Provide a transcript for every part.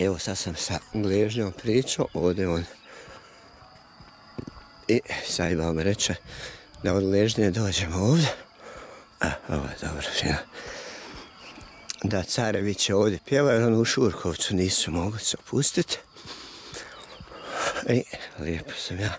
Evo sad sam sa Gležnjom pričao, ovdje on. I sad vam reče da od Gležnje dođemo ovdje. Ovo je dobro, fino. Da Carević je ovdje pjeva, jer on u Šurkovcu nisu mogli se opustiti. I lijepo sam ja.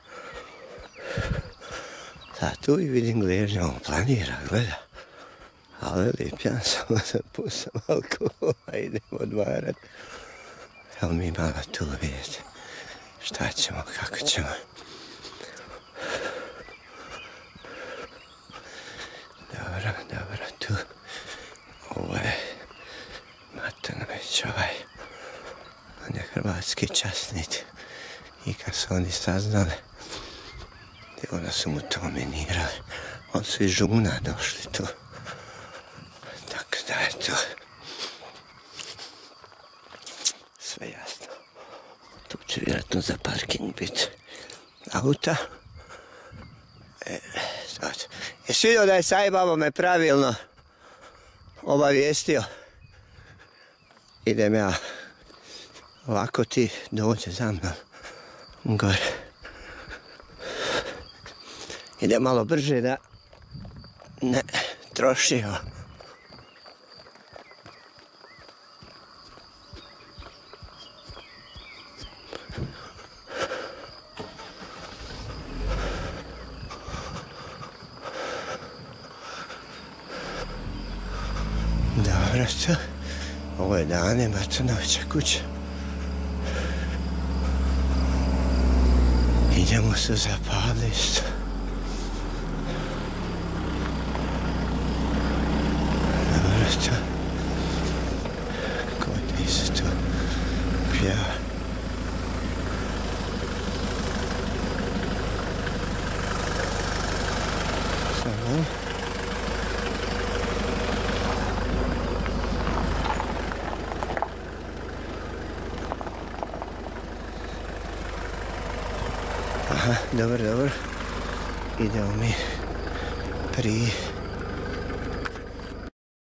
Sad tu i vidim Gležnja, on planira, gleda. Ali lijepljan sam, sam pusam alkohola, idemo odvarat. Evo mi malo tu vidjeti šta ćemo, kako ćemo. Dobro, tu. Ovo je Matanović, on je hrvatski časnik. I kad su oni saznali, onda su mu to minirali. On su iz Žuna došli tu. Tako da je to sve jasno. Tu će vjerojatno za parking biti auta. Jesi vidio da je Sajbabo me pravilno obavijestio? Idem ja ovako, ti dođe za mnom gore. Idem malo brže da ne trošio. Dobro to. Ovo je Dane Matanovića kuća. Idemo se zapaliti isto. Dobro to. Ko ti se tu pjeva? Samo. Aha, dobro. Idemo mi prije